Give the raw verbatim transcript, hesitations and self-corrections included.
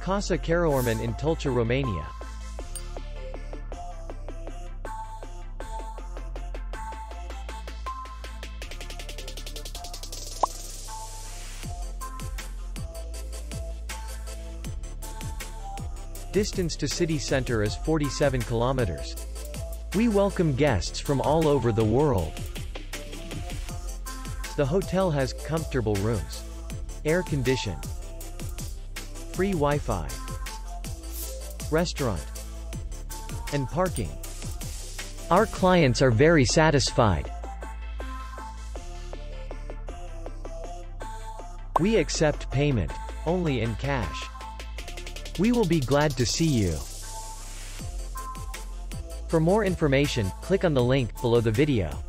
Casa Caraorman in Tulcea, Romania. Distance to city center is forty-seven kilometers. We welcome guests from all over the world. The hotel has comfortable rooms, air condition, free Wi-Fi, restaurant, and parking. Our clients are very satisfied. We accept payment only in cash. We will be glad to see you. For more information, click on the link below the video.